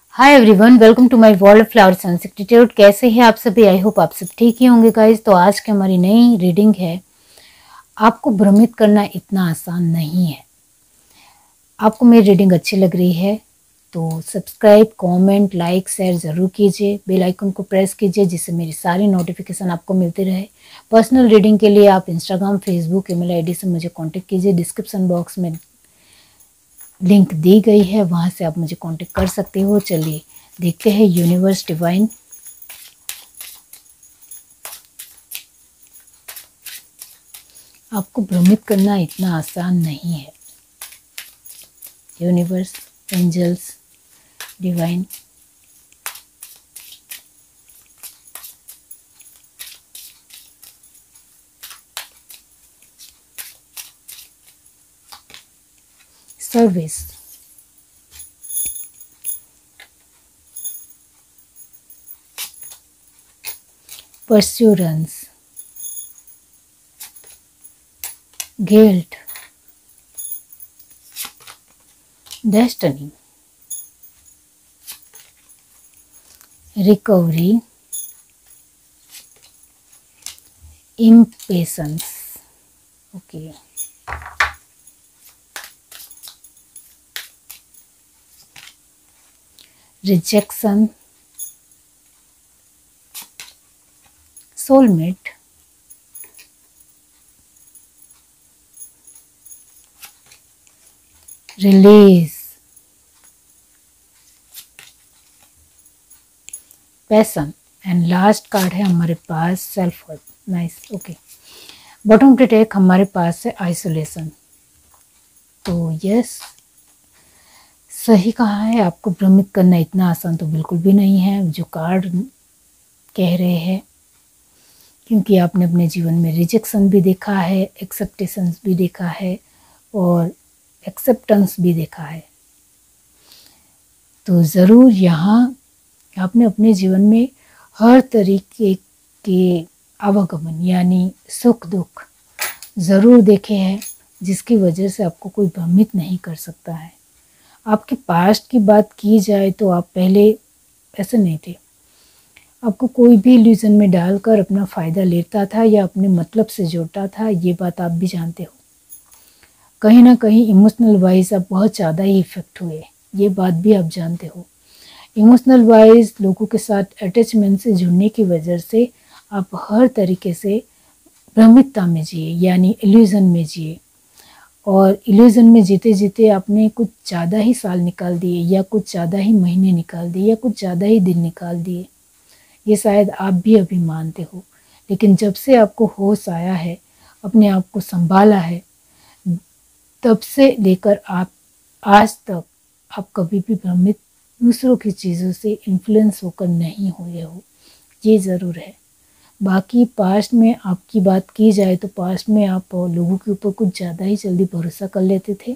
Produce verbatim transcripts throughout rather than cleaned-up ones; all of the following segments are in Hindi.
Hi everyone, welcome to my world of flowers institute. कैसे हैं आप सभी? आई होप आप सब ठीक ही होंगे गाइस। तो आज की हमारी नई रीडिंग है। आपको भ्रमित करना इतना आसान नहीं है। आपको मेरी रीडिंग अच्छी लग रही है तो सब्सक्राइब, कमेंट, लाइक, शेयर ज़रूर कीजिए। बेल आइकन को प्रेस कीजिए जिससे मेरी सारी नोटिफिकेशन आपको मिलती रहे। पर्सनल रीडिंग के लिए आप इंस्टाग्राम, फेसबुक, ईमेल आईडी से मुझे कॉन्टेक्ट कीजिए। डिस्क्रिप्शन बॉक्स में लिंक दी गई है, वहां से आप मुझे कांटेक्ट कर सकते हो। चलिए देखते हैं यूनिवर्स डिवाइन आपको भ्रमित करना इतना आसान नहीं है। Universe, angels, divine service, perseverance, guilt, destiny, recovery, impatience. Okay, rejection, soulmate, release, passion and last card है हमारे पास self worth. Nice. Okay, bottom के टेक हमारे पास है आइसोलेशन। तो यस, सही कहा है। आपको भ्रमित करना इतना आसान तो बिल्कुल भी नहीं है जो कार्ड कह रहे हैं, क्योंकि आपने अपने जीवन में रिजेक्शन भी देखा है, एक्सेप्टेशंस भी देखा है और एक्सेप्टेंस भी देखा है। तो ज़रूर यहाँ आपने अपने जीवन में हर तरीके के आवागमन यानी सुख दुख ज़रूर देखे हैं, जिसकी वजह से आपको कोई भ्रमित नहीं कर सकता है। आपके पास्ट की बात की जाए तो आप पहले ऐसे नहीं थे। आपको कोई भी इल्यूजन में डालकर अपना फ़ायदा लेता था या अपने मतलब से जोड़ता था, ये बात आप भी जानते हो। कहीं ना कहीं इमोशनल वाइज आप बहुत ज़्यादा ही इफेक्ट हुए, ये बात भी आप जानते हो। इमोशनल वाइज लोगों के साथ अटैचमेंट से जुड़ने की वजह से आप हर तरीके से भ्रमितता में जिए यानी इल्यूजन में जिए, और इल्यूजन में जीते जीते आपने कुछ ज़्यादा ही साल निकाल दिए या कुछ ज़्यादा ही महीने निकाल दिए या कुछ ज़्यादा ही दिन निकाल दिए। ये शायद आप भी अभी मानते हो, लेकिन जब से आपको होश आया है, अपने आप को संभाला है, तब से लेकर आप आज तक आप कभी भी भ्रमित दूसरों की चीज़ों से इन्फ्लुएंस होकर नहीं हुए हो, ये ज़रूर है। बाकी पास्ट में आपकी बात की जाए तो पास्ट में आप लोगों के ऊपर कुछ ज़्यादा ही जल्दी भरोसा कर लेते थे।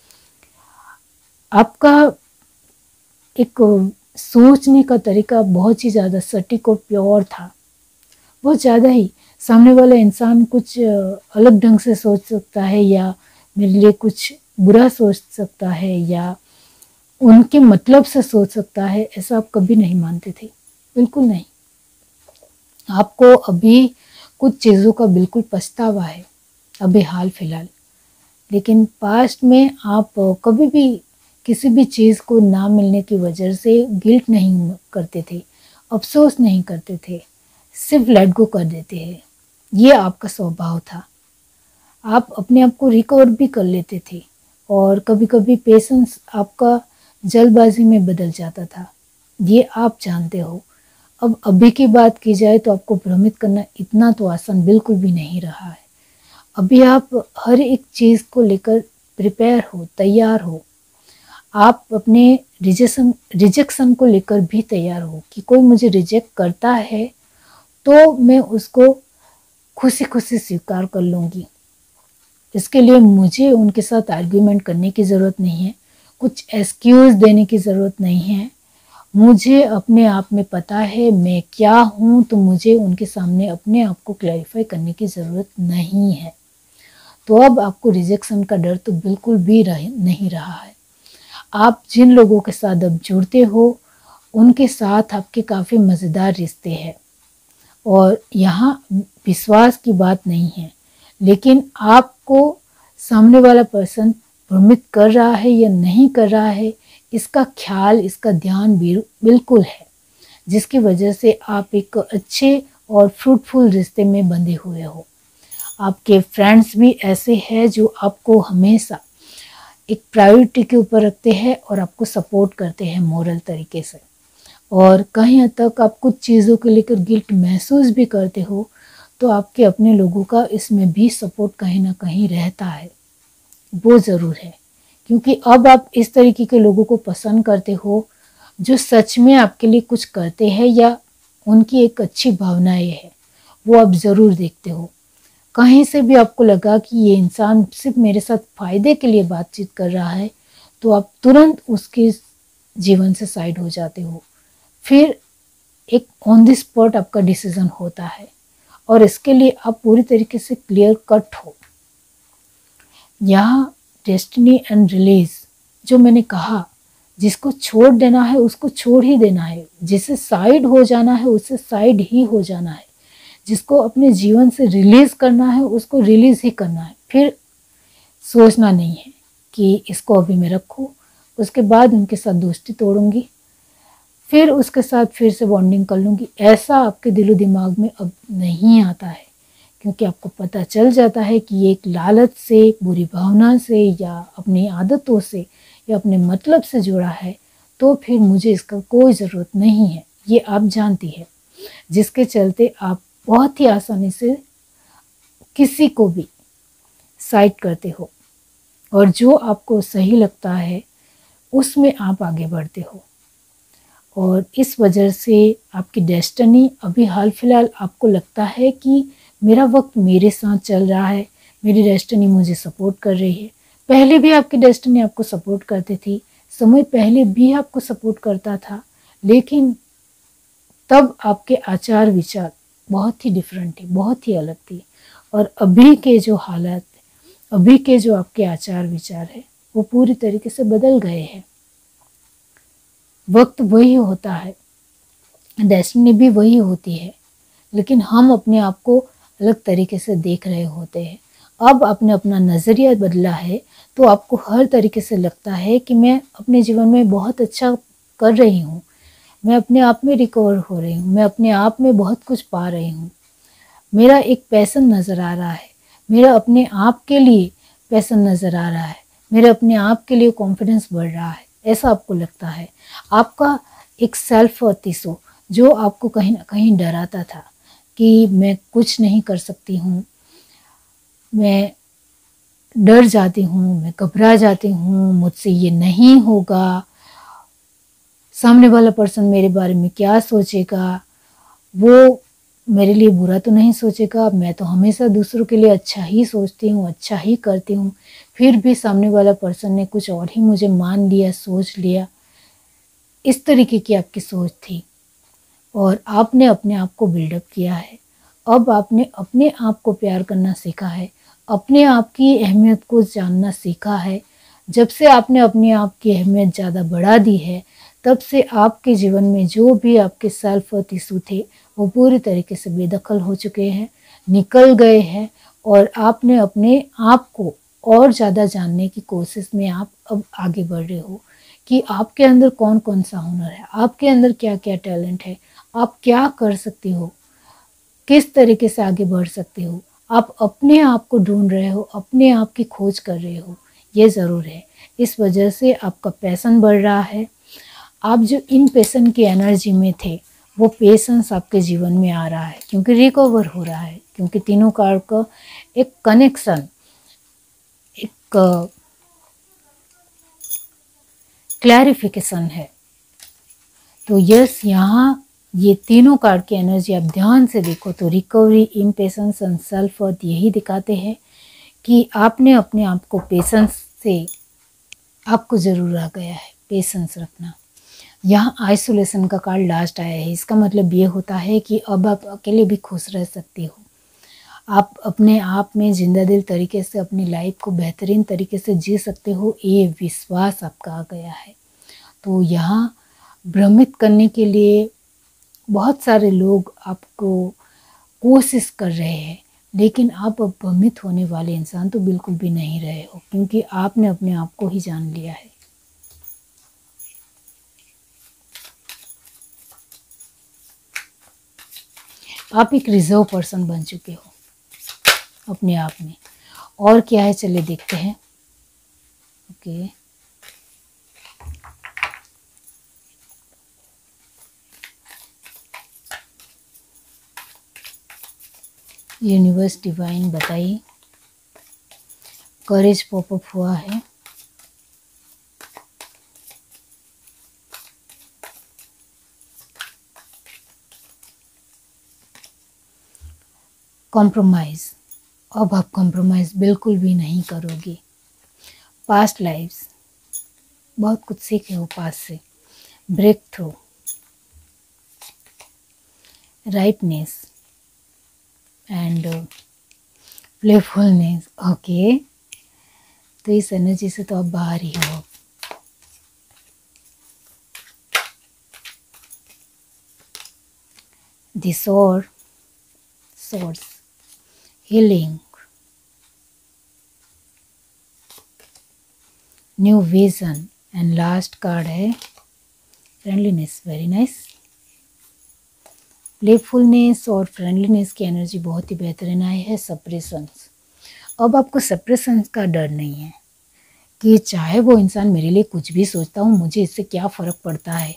आपका एक सोचने का तरीका बहुत ही ज़्यादा सटीक और प्योर था, बहुत ज़्यादा ही। सामने वाला इंसान कुछ अलग ढंग से सोच सकता है या मेरे लिए कुछ बुरा सोच सकता है या उनके मतलब से सोच सकता है, ऐसा आप कभी नहीं मानते थे, बिल्कुल नहीं। आपको अभी कुछ चीज़ों का बिल्कुल पछतावा है अभी हाल फिलहाल, लेकिन पास्ट में आप कभी भी किसी भी चीज़ को ना मिलने की वजह से गिल्ट नहीं करते थे, अफसोस नहीं करते थे, सिर्फ लेट गो कर देते हैं। ये आपका स्वभाव था। आप अपने आप को रिकवर भी कर लेते थे और कभी कभी पेशेंस आपका जल्दबाजी में बदल जाता था, ये आप जानते हो। अब अभी की बात की जाए तो आपको भ्रमित करना इतना तो आसान बिल्कुल भी नहीं रहा है। अभी आप हर एक चीज़ को लेकर प्रिपेयर हो, तैयार हो। आप अपने रिजेक्शन रिजेक्शन को लेकर भी तैयार हो कि कोई मुझे रिजेक्ट करता है तो मैं उसको खुशी खुशी स्वीकार कर लूँगी। इसके लिए मुझे उनके साथ आर्ग्यूमेंट करने की ज़रूरत नहीं है, कुछ एक्सक्यूज़ देने की ज़रूरत नहीं है। मुझे अपने आप में पता है मैं क्या हूँ, तो मुझे उनके सामने अपने आप को क्लैरिफाई करने की ज़रूरत नहीं है। तो अब आपको रिजेक्शन का डर तो बिल्कुल भी रह, नहीं रहा है। आप जिन लोगों के साथ अब जुड़ते हो उनके साथ आपके काफ़ी मज़ेदार रिश्ते हैं और यहाँ विश्वास की बात नहीं है, लेकिन आपको सामने वाला पर्सन भ्रमित कर रहा है या नहीं कर रहा है, इसका ख्याल, इसका ध्यान बिल्कुल है, जिसकी वजह से आप एक अच्छे और फ्रूटफुल रिश्ते में बंधे हुए हो। आपके फ्रेंड्स भी ऐसे हैं जो आपको हमेशा एक प्रायोरिटी के ऊपर रखते हैं और आपको सपोर्ट करते हैं मोरल तरीके से, और कहीं हद तक आप कुछ चीज़ों को लेकर गिल्ट महसूस भी करते हो, तो आपके अपने लोगों का इसमें भी सपोर्ट कहीं ना कहीं रहता है, वो ज़रूर है। क्योंकि अब आप इस तरीके के लोगों को पसंद करते हो जो सच में आपके लिए कुछ करते हैं या उनकी एक अच्छी भावनाएं है, वो आप ज़रूर देखते हो। कहीं से भी आपको लगा कि ये इंसान सिर्फ मेरे साथ फ़ायदे के लिए बातचीत कर रहा है, तो आप तुरंत उसके जीवन से साइड हो जाते हो। फिर एक ऑन द स्पॉट आपका डिसीज़न होता है और इसके लिए आप पूरी तरीके से क्लियर कट हो। यहाँ डेस्टिनी एंड रिलीज जो मैंने कहा, जिसको छोड़ देना है उसको छोड़ ही देना है, जिसे साइड हो जाना है उससे साइड ही हो जाना है, जिसको अपने जीवन से रिलीज़ करना है उसको रिलीज़ ही करना है। फिर सोचना नहीं है कि इसको अभी मैं रखूँ, उसके बाद उनके साथ दोस्ती तोड़ूंगी, फिर उसके साथ फिर से बॉन्डिंग कर लूँगी। ऐसा आपके दिलो दिमाग में अब नहीं आता है, क्योंकि आपको पता चल जाता है कि ये एक लालच से, बुरी भावना से या अपनी आदतों से या अपने मतलब से जुड़ा है, तो फिर मुझे इसका कोई ज़रूरत नहीं है, ये आप जानती है, जिसके चलते आप बहुत ही आसानी से किसी को भी साइड करते हो और जो आपको सही लगता है उसमें आप आगे बढ़ते हो। और इस वजह से आपकी डेस्टिनी अभी हाल फिलहाल आपको लगता है कि मेरा वक्त मेरे साथ चल रहा है, मेरी डेस्टिनी मुझे सपोर्ट कर रही है। पहले भी आपकी डेस्टिनी आपको सपोर्ट करती थी, समय पहले भी आपको सपोर्ट करता था, लेकिन तब आपके आचार विचार बहुत ही डिफरेंट थी, बहुत ही अलग थी। और अभी के जो हालात, अभी के जो आपके आचार विचार है, वो पूरी तरीके से बदल गए हैं। वक्त वही होता है, डेस्टिनी भी वही होती है, लेकिन हम अपने आप को अलग तरीके से देख रहे होते हैं। अब आपने अपना नज़रिया बदला है, तो आपको हर तरीके से लगता है कि मैं अपने जीवन में बहुत अच्छा कर रही हूँ, मैं अपने आप में रिकवर हो रही हूँ, मैं अपने आप में बहुत कुछ पा रही हूँ, मेरा एक पैशन नज़र आ रहा है, मेरा अपने आप के लिए पैशन नज़र आ रहा है, मेरे अपने आप के लिए कॉन्फिडेंस बढ़ रहा है, ऐसा आपको लगता है। आपका एक सेल्फ वर्थ इशू जो आपको कहीं ना कहीं डराता था कि मैं कुछ नहीं कर सकती हूँ, मैं डर जाती हूँ, मैं घबरा जाती हूँ, मुझसे ये नहीं होगा, सामने वाला पर्सन मेरे बारे में क्या सोचेगा, वो मेरे लिए बुरा तो नहीं सोचेगा, मैं तो हमेशा दूसरों के लिए अच्छा ही सोचती हूँ, अच्छा ही करती हूँ, फिर भी सामने वाला पर्सन ने कुछ और ही मुझे मान लिया, सोच लिया। इस तरीके की आपकी सोच थी और आपने अपने आप को बिल्डअप किया है। अब आपने अपने आप को प्यार करना सीखा है, अपने आप की अहमियत को जानना सीखा है। जब से आपने अपने आप की अहमियत ज़्यादा बढ़ा दी है, तब से आपके जीवन में जो भी आपके सेल्फ वर्थ इशू थे वो पूरी तरीके से बेदखल हो चुके हैं, निकल गए हैं, और आपने अपने आप को और ज़्यादा जानने की कोशिश में आप अब आगे बढ़ रहे हो कि आपके अंदर कौन कौन सा हुनर है, आपके अंदर क्या क्या टैलेंट है, आप क्या कर सकती हो, किस तरीके से आगे बढ़ सकते हो। आप अपने आप को ढूंढ रहे हो, अपने आप की खोज कर रहे हो, ये ज़रूर है। इस वजह से आपका पैशन बढ़ रहा है। आप जो इन पैशन की एनर्जी में थे, वो पेशेंस आपके जीवन में आ रहा है, क्योंकि रिकवर हो रहा है, क्योंकि तीनों कार्ड का एक कनेक्शन, एक क्लैरिफिकेशन है। तो यस, यहाँ ये तीनों कार्ड की एनर्जी आप ध्यान से देखो तो recovery, impatience and self worth यही दिखाते हैं कि आपने अपने आप को पेशेंस से, आपको ज़रूर आ गया है पेशेंस रखना। यहाँ आइसोलेशन का कार्ड लास्ट आया है, इसका मतलब ये होता है कि अब आप अकेले भी खुश रह सकते हो, आप अपने आप में जिंदा दिल तरीके से अपनी लाइफ को बेहतरीन तरीके से जी सकते हो, ये विश्वास आपका आ गया है। तो यहाँ भ्रमित करने के लिए बहुत सारे लोग आपको कोशिश कर रहे हैं, लेकिन आप अब भ्रमित होने वाले इंसान तो बिल्कुल भी नहीं रहे हो, क्योंकि आपने अपने आप को ही जान लिया है। आप एक रिजर्व पर्सन बन चुके हो अपने आप में। और क्या है, चलिए देखते हैं। ओके, यूनिवर्स डिवाइन बताइए। करेज पॉपअप हुआ है। कॉम्प्रोमाइज़, अब आप कॉम्प्रोमाइज़ बिल्कुल भी नहीं करोगे। पास्ट लाइफ्स, बहुत कुछ सीखे हो पास्ट से। Breakthrough, rightness and playfulness. Okay, तो इस एनर्जी से तो आप बाहर ही हो। दिस और source, healing, new vision and last card है फ्रेंडलीनेस। Very nice. प्लेफुलनेस और फ्रेंडलीनेस की एनर्जी बहुत ही बेहतरीन आई है। सप्रेशंस, अब आपको सप्रेशंस का डर नहीं है कि चाहे वो इंसान मेरे लिए कुछ भी सोचता हूँ, मुझे इससे क्या फ़र्क पड़ता है।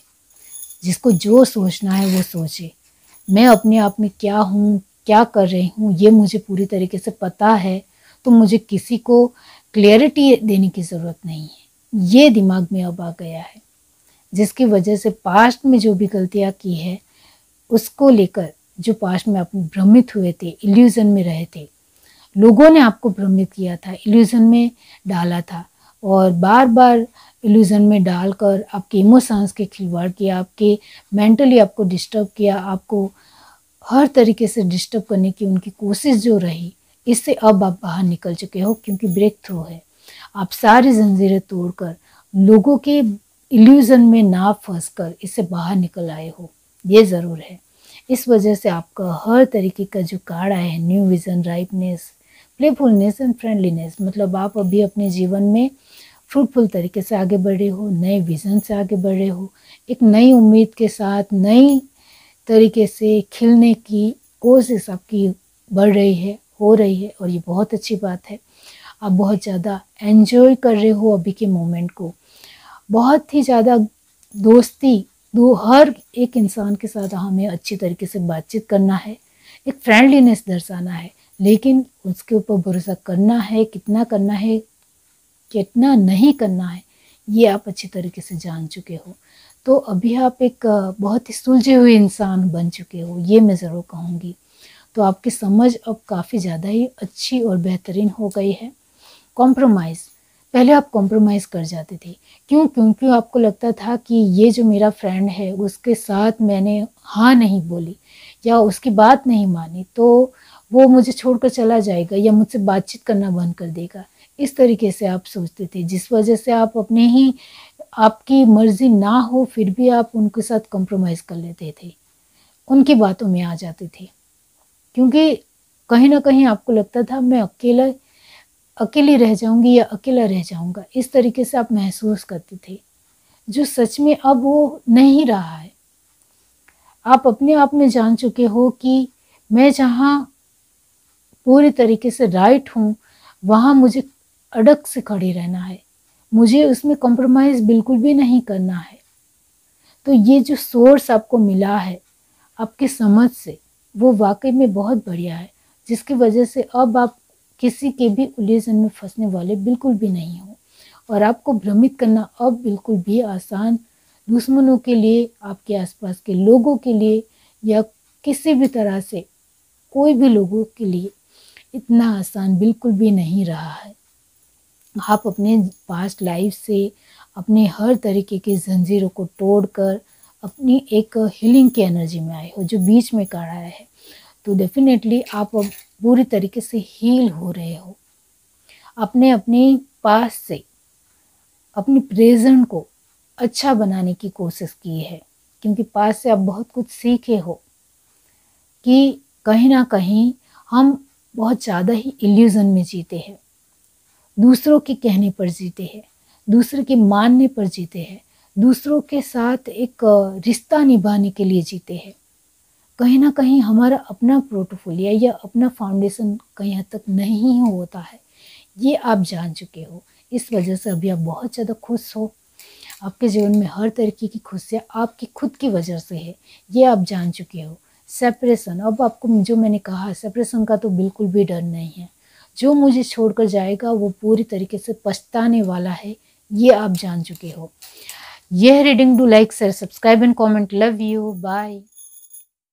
जिसको जो सोचना है वो सोचे। मैं अपने आप में क्या हूँ, क्या कर रही हूँ, ये मुझे पूरी तरीके से पता है, तो मुझे किसी को क्लियरिटी देने की ज़रूरत नहीं है। ये दिमाग में अब आ गया है, जिसकी वजह से पास्ट में जो भी गलतियाँ की है उसको लेकर, जो पास्ट में आप भ्रमित हुए थे, इल्यूज़न में रहे थे, लोगों ने आपको भ्रमित किया था, इल्यूज़न में डाला था, और बार बार इल्यूज़न में डालकर आपके इमोशंस के खिलवाड़ किया, आपके मेंटली आपको डिस्टर्ब किया, आपको हर तरीके से डिस्टर्ब करने की उनकी कोशिश जो रही, इससे अब आप बाहर निकल चुके हो, क्योंकि ब्रेक थ्रू है। आप सारी जंजीरें तोड़कर लोगों के इल्यूज़न में ना फंसकर इससे बाहर निकल आए हो, ये ज़रूर है। इस वजह से आपका हर तरीके का जो कार्ड आया है, new vision, rightness, playfulness and friendliness, मतलब आप अभी अपने जीवन में फ्रूटफुल तरीके से आगे बढ़ रहे हो, नए विज़न से आगे बढ़ रहे हो, एक नई उम्मीद के साथ नई तरीके से खिलने की कोशिश आपकी बढ़ रही है, हो रही है, और ये बहुत अच्छी बात है। आप बहुत ज़्यादा एंजॉय कर रहे हो अभी के मोमेंट को, बहुत ही ज़्यादा दोस्ती, दो हर एक इंसान के साथ हमें अच्छी तरीके से बातचीत करना है, एक फ्रेंडलीनेस दर्शाना है, लेकिन उसके ऊपर भरोसा करना है, कितना करना है, कितना नहीं करना है, ये आप अच्छी तरीके से जान चुके हो। तो अभी आप एक बहुत ही सुलझे हुए इंसान बन चुके हो, ये मैं ज़रूर कहूँगी। तो आपकी समझ अब काफ़ी ज़्यादा ही अच्छी और बेहतरीन हो गई है। कॉम्प्रोमाइज़, पहले आप कॉम्प्रोमाइज़ कर जाते थे, क्यों? क्योंकि आपको लगता था कि ये जो मेरा फ्रेंड है उसके साथ मैंने हाँ नहीं बोली या उसकी बात नहीं मानी तो वो मुझे छोड़कर चला जाएगा या मुझसे बातचीत करना बंद कर देगा। इस तरीके से आप सोचते थे, जिस वजह से आप अपने ही, आपकी मर्ज़ी ना हो फिर भी आप उनके साथ कॉम्प्रोमाइज़ कर लेते थे, उनकी बातों में आ जाते थे, क्योंकि कहीं ना कहीं आपको लगता था मैं अकेला अकेली रह जाऊंगी या अकेला रह जाऊंगा, इस तरीके से आप महसूस करते थे, जो सच में अब वो नहीं रहा है। आप अपने आप में जान चुके हो कि मैं जहाँ पूरी तरीके से राइट हूँ वहाँ मुझे अड़क से खड़ी रहना है, मुझे उसमें कॉम्प्रोमाइज़ बिल्कुल भी नहीं करना है। तो ये जो सोर्स आपको मिला है आपकी समझ से, वो वाकई में बहुत बढ़िया है, जिसकी वजह से अब आप किसी के भी उलझन में फंसने वाले बिल्कुल भी नहीं हो, और आपको भ्रमित करना अब बिल्कुल भी आसान, दुश्मनों के लिए, आपके आसपास के लोगों के लिए या किसी भी तरह से कोई भी लोगों के लिए इतना आसान बिल्कुल भी नहीं रहा है। आप अपने पास्ट लाइफ से अपने हर तरीके की जंजीरों को तोड़कर अपनी एक हीलिंग की एनर्जी में आए हो, जो बीच में कार्ड आया है। तो डेफिनेटली आप अब पूरी तरीके से हील हो रहे हो। अपने अपने पास से अपने प्रेजेंट को अच्छा बनाने की कोशिश की है, क्योंकि पास से आप बहुत कुछ सीखे हो कि कहीं ना कहीं हम बहुत ज़्यादा ही इल्यूज़न में जीते हैं, दूसरों के कहने पर जीते हैं, दूसरे के मानने पर जीते हैं, दूसरों के साथ एक रिश्ता निभाने के लिए जीते हैं। कहीं ना कहीं हमारा अपना पोर्टफोलियो या अपना फाउंडेशन कहीं हद तक नहीं होता है, ये आप जान चुके हो। इस वजह से अभी आप बहुत ज़्यादा खुश हो। आपके जीवन में हर तरीके की खुशियाँ आपकी खुद की वजह से है, ये आप जान चुके हो। सेपरेशन, अब आपको जो मैंने कहा, सेपरेशन का तो बिल्कुल भी डर नहीं है। जो मुझे छोड़कर जाएगा वो पूरी तरीके से पछताने वाला है, ये आप जान चुके हो। यह reading, do like share subscribe and comment. Love you, bye.